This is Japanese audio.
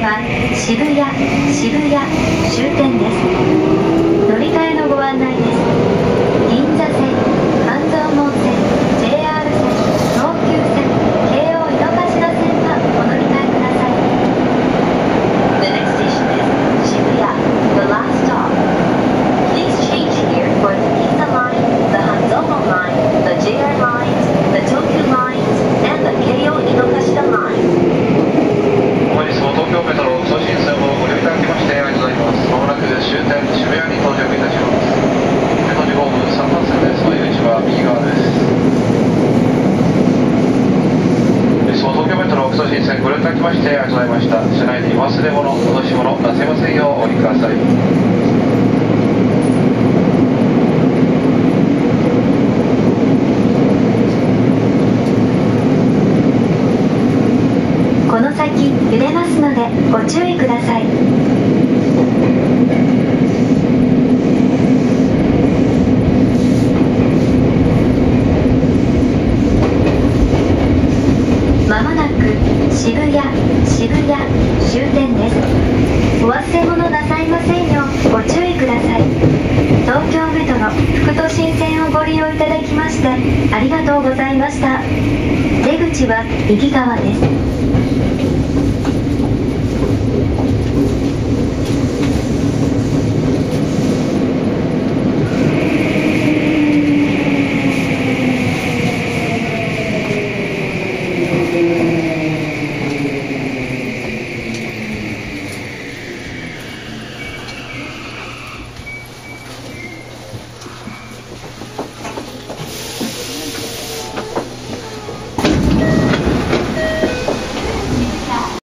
は渋谷終点です。乗り換えのご案内です。銀座線、半蔵門線、JR 線、東急線、京王井の頭線はお乗り換えください。The next station is Shibuya, the last stop. Please change here for the Ginza line, the Hanzomon line, the JR lines, the Tokyu lines, and the Keio Inokashira line. 本日も東京メトロ送信線をご利用いただきましてありがとうございます。まもなく終点渋谷に到着いたします。瀬戸地ホーム3番線です。お入り口は右側です。本日も東京メトロ送信線ご利用いただきましてありがとうございました。車内に忘れ物、落とし物なさいませんようお降りください。 この先揺れますのでご注意ください。まもなく渋谷終点です。お忘れ物なさいませんようご注意ください。東京メトロ副都心線をご利用いただきましてありがとうございました。出口は右側です。